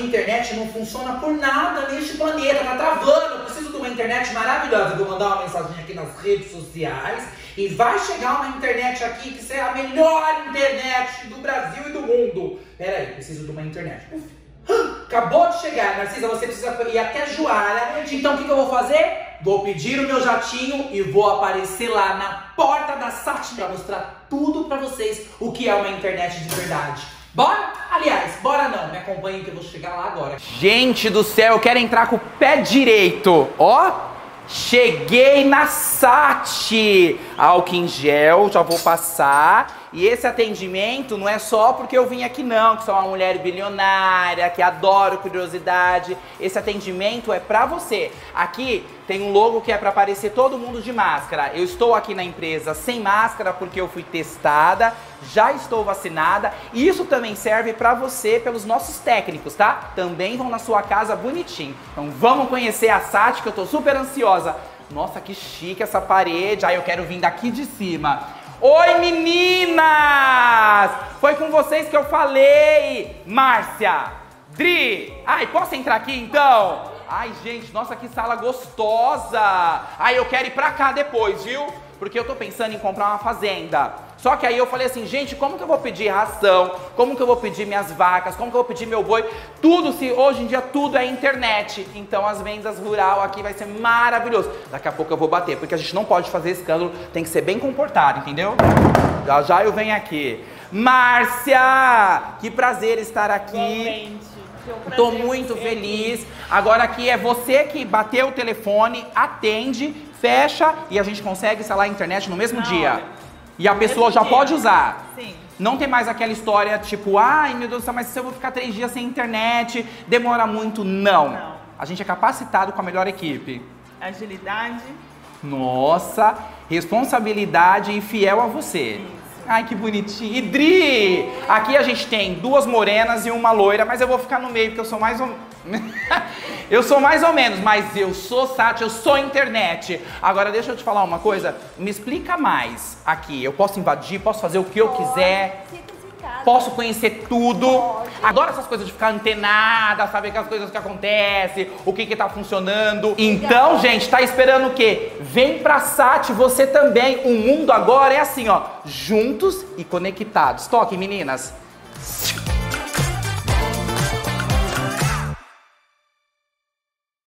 internet não funciona por nada neste planeta, tá travando. Eu preciso de uma internet maravilhosa. Vou mandar uma mensagem aqui nas redes sociais e vai chegar uma internet aqui que será a melhor internet do Brasil e do mundo. Pera aí, preciso de uma internet. Acabou de chegar, Narcisa, você precisa ir até Juara. Então o que eu vou fazer? Vou pedir o meu jatinho e vou aparecer lá na porta da SAT pra mostrar tudo pra vocês o que é uma internet de verdade. Bora? Aliás, bora não, me acompanhem que eu vou chegar lá agora. Gente do céu, eu quero entrar com o pé direito. Ó, cheguei na SAT. Álcool em gel, já vou passar. E esse atendimento não é só porque eu vim aqui não, que sou uma mulher bilionária, que adoro curiosidade. Esse atendimento é pra você. Aqui tem um logo que é pra aparecer todo mundo de máscara. Eu estou aqui na empresa sem máscara porque eu fui testada, já estou vacinada. E isso também serve pra você pelos nossos técnicos, tá? Também vão na sua casa bonitinho. Então vamos conhecer a SAT, que eu tô super ansiosa. Nossa, que chique essa parede. Aí eu quero vir daqui de cima. Oi, meninas! Foi com vocês que eu falei! Márcia, Dri! Ai, posso entrar aqui então? Ai, gente, nossa, que sala gostosa! Ai, eu quero ir pra cá depois, viu? Porque eu tô pensando em comprar uma fazenda. Só que aí eu falei assim, gente, como que eu vou pedir ração? Como que eu vou pedir minhas vacas? Como que eu vou pedir meu boi? Tudo, se hoje em dia tudo é internet. Então as vendas rural aqui vai ser maravilhoso. Daqui a pouco eu vou bater, porque a gente não pode fazer escândalo, tem que ser bem comportado, entendeu? Já já eu venho aqui. Márcia, que prazer estar aqui. Tô muito feliz. Agora aqui é você que bateu o telefone, atende, fecha e a gente consegue instalar a internet no mesmo dia. E a pessoa já pode usar. Sim. Não tem mais aquela história tipo, ai meu Deus do céu, mas se eu vou ficar 3 dias sem internet, demora muito. Não. A gente é capacitado com a melhor equipe. Agilidade. Nossa, responsabilidade e fiel a você. Isso. Ai, que bonitinho. E Dri, aqui a gente tem 2 morenas e uma loira, mas eu vou ficar no meio porque eu sou mais ou eu sou mais ou menos, mas eu sou SAT, eu sou internet. Agora deixa eu te falar uma coisa, me explica mais aqui. Eu posso invadir, posso fazer o que eu quiser. Posso conhecer tudo. Pode. Adoro essas coisas de ficar antenada, saber que as coisas que acontecem, o que tá funcionando. Então, gente, tá esperando o quê? Vem pra SAT, você também. O mundo agora é assim, ó, juntos e conectados. Toquem, meninas.